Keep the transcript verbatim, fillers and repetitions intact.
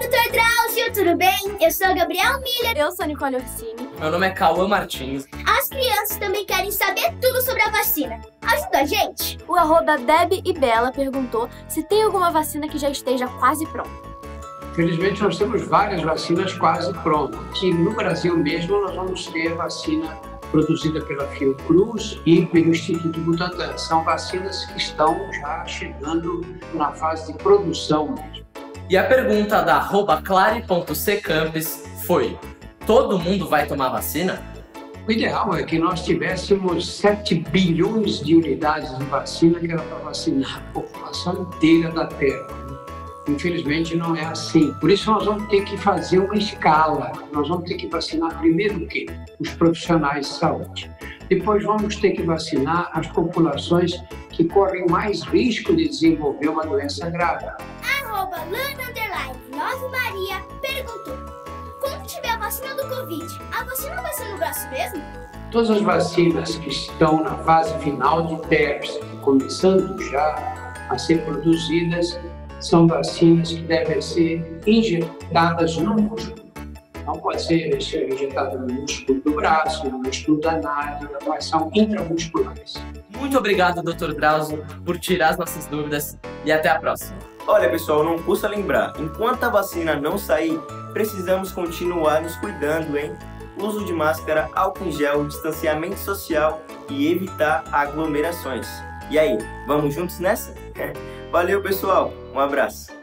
doutor Drauzio, tudo bem? Eu sou a Gabriel Miller. Eu sou a Nicole Orsini. Meu nome é Cauã Martins. As crianças também querem saber tudo sobre a vacina. Ajuda a gente! O arroba Deb e Bela perguntou se tem alguma vacina que já esteja quase pronta. Felizmente nós temos várias vacinas quase prontas. Aqui no Brasil mesmo nós vamos ter vacina produzida pela Fiocruz e pelo Instituto Butantan. São vacinas que estão já chegando na fase de produção mesmo. E a pergunta da arroba clare.ccampus foi: todo mundo vai tomar vacina? O ideal é que nós tivéssemos sete bilhões de unidades de vacina que era para vacinar a população inteira da Terra. Infelizmente não é assim. Por isso nós vamos ter que fazer uma escala. Nós vamos ter que vacinar primeiro o quê? Os profissionais de saúde. Depois vamos ter que vacinar as populações que correm mais risco de desenvolver uma doença grave. Arroba Lana Underline Nove Maria perguntou: quando tiver a vacina do Covid, a vacina vai ser no braço mesmo? Todas as vacinas que estão na fase final de testes, começando já a ser produzidas, são vacinas que devem ser injetadas no músculo. Não pode ser injetada no músculo do braço, no músculo da nádega, mas são intramusculares. Muito obrigado, doutor Drauzio, por tirar as nossas dúvidas e até a próxima. Olha, pessoal, não custa lembrar, enquanto a vacina não sair, precisamos continuar nos cuidando, hein? Uso de máscara, álcool em gel, distanciamento social e evitar aglomerações. E aí, vamos juntos nessa? Valeu, pessoal! Um abraço!